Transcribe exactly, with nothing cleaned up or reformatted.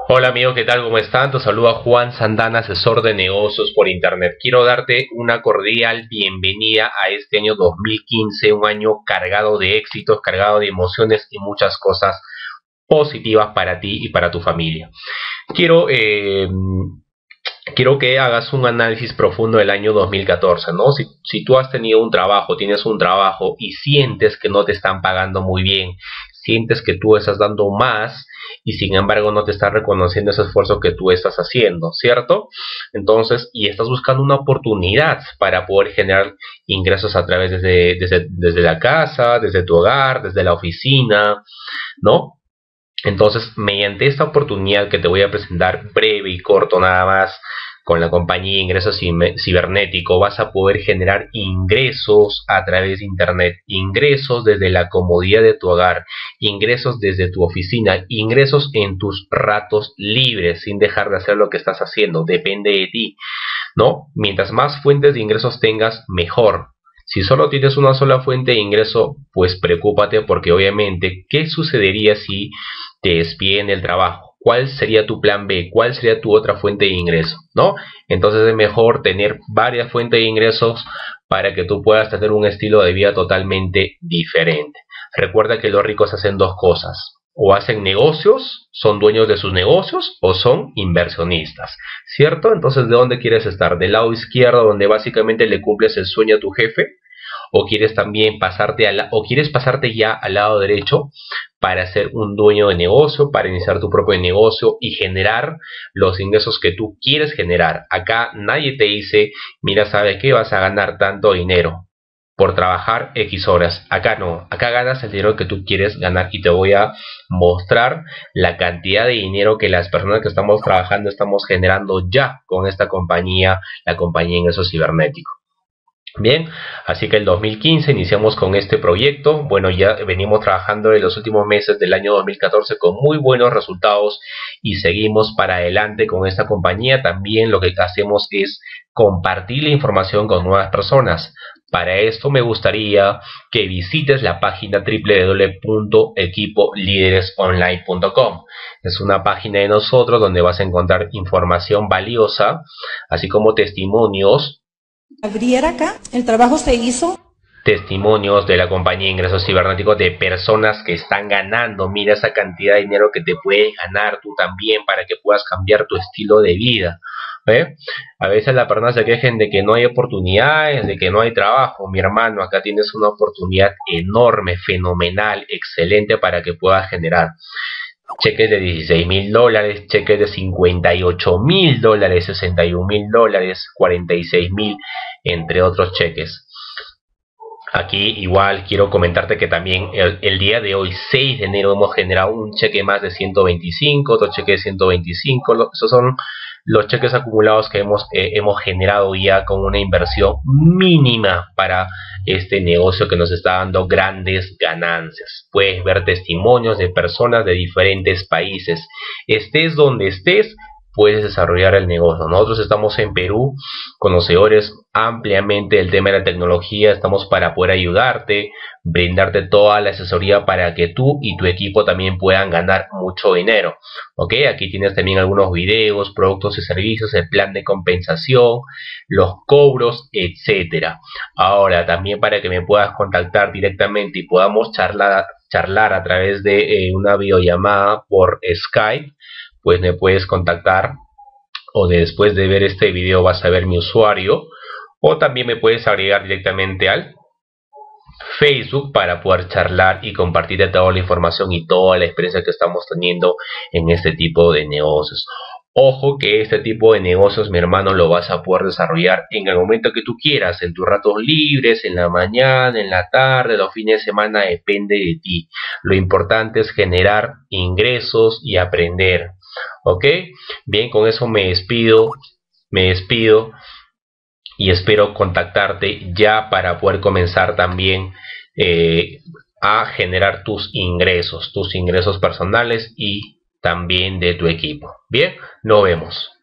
Hola amigo, ¿qué tal? ¿Cómo están? Te saluda Juan Santana, asesor de negocios por internet. Quiero darte una cordial bienvenida a este año dos mil quince, un año cargado de éxitos, cargado de emociones y muchas cosas positivas para ti y para tu familia. Quiero, eh, quiero que hagas un análisis profundo del año dos mil catorce, ¿no? Si, si tú has tenido un trabajo, tienes un trabajo y sientes que no te están pagando muy bien, sientes que tú estás dando más y sin embargo no te están reconociendo ese esfuerzo que tú estás haciendo, ¿cierto? Entonces, y estás buscando una oportunidad para poder generar ingresos a través desde, desde, desde la casa, desde tu hogar, desde la oficina, ¿no? Entonces, mediante esta oportunidad que te voy a presentar breve y corto nada más, con la compañía Ingresos Cibernético, vas a poder generar ingresos a través de internet, ingresos desde la comodidad de tu hogar, ingresos desde tu oficina, ingresos en tus ratos libres, sin dejar de hacer lo que estás haciendo, depende de ti, ¿no? Mientras más fuentes de ingresos tengas, mejor. Si solo tienes una sola fuente de ingreso, pues preocúpate porque obviamente, ¿qué sucedería si te despiden del trabajo? ¿Cuál sería tu plan B? ¿Cuál sería tu otra fuente de ingreso? ¿No? Entonces es mejor tener varias fuentes de ingresos para que tú puedas tener un estilo de vida totalmente diferente. Recuerda que los ricos hacen dos cosas. O hacen negocios, son dueños de sus negocios, o son inversionistas, ¿cierto? Entonces, ¿de dónde quieres estar? ¿Del lado izquierdo, donde básicamente le cumples el sueño a tu jefe? ¿O quieres también pasarte a la, o quieres pasarte ya al lado derecho para ser un dueño de negocio, para iniciar tu propio negocio y generar los ingresos que tú quieres generar? Acá nadie te dice, mira, ¿sabe qué? Vas a ganar tanto dinero por trabajar X horas. Acá no, acá ganas el dinero que tú quieres ganar y te voy a mostrar la cantidad de dinero que las personas que estamos trabajando estamos generando ya con esta compañía, la compañía Ingresos Cibernético. Bien, así que el dos mil quince iniciamos con este proyecto. Bueno, ya venimos trabajando en los últimos meses del año dos mil catorce con muy buenos resultados y seguimos para adelante con esta compañía. También lo que hacemos es compartir la información con nuevas personas. Para esto me gustaría que visites la página doble u doble u doble u punto equipo líderes online punto com. Es una página de nosotros donde vas a encontrar información valiosa, así como testimonios. Abrir acá, el trabajo se hizo. Testimonios de la compañía Ingresos Cibernéticos de personas que están ganando. Mira esa cantidad de dinero que te puedes ganar tú también para que puedas cambiar tu estilo de vida. ¿Eh? A veces las personas se quejan de que no hay oportunidades, de que no hay trabajo. Mi hermano, acá tienes una oportunidad enorme, fenomenal, excelente para que puedas generar cheques de dieciséis mil dólares, cheques de cincuenta y ocho mil dólares, sesenta y un mil dólares, cuarenta y seis mil, entre otros cheques. Aquí igual quiero comentarte que también el, el día de hoy, seis de enero, hemos generado un cheque más de ciento veinticinco, otro cheque de ciento veinticinco. Esos son los cheques acumulados que hemos, eh, hemos generado ya con una inversión mínima para este negocio que nos está dando grandes ganancias. Puedes ver testimonios de personas de diferentes países. Estés donde estés, puedes desarrollar el negocio. Nosotros estamos en Perú, conocedores ampliamente del tema de la tecnología, estamos para poder ayudarte, brindarte toda la asesoría para que tú y tu equipo también puedan ganar mucho dinero. Ok, aquí tienes también algunos videos, productos y servicios, el plan de compensación, los cobros, etcétera. Ahora, también para que me puedas contactar directamente y podamos charlar, charlar a través de eh, una videollamada por Skype, pues me puedes contactar, o después de ver este video vas a ver mi usuario, o también me puedes agregar directamente al Facebook para poder charlar y compartirte toda la información y toda la experiencia que estamos teniendo en este tipo de negocios. Ojo que este tipo de negocios, mi hermano, lo vas a poder desarrollar en el momento que tú quieras, en tus ratos libres, en la mañana, en la tarde, los fines de semana, depende de ti. Lo importante es generar ingresos y aprender. ¿Ok? Bien, con eso me despido, me despido y espero contactarte ya para poder comenzar también eh, a generar tus ingresos, tus ingresos personales y también de tu equipo. Bien, nos vemos.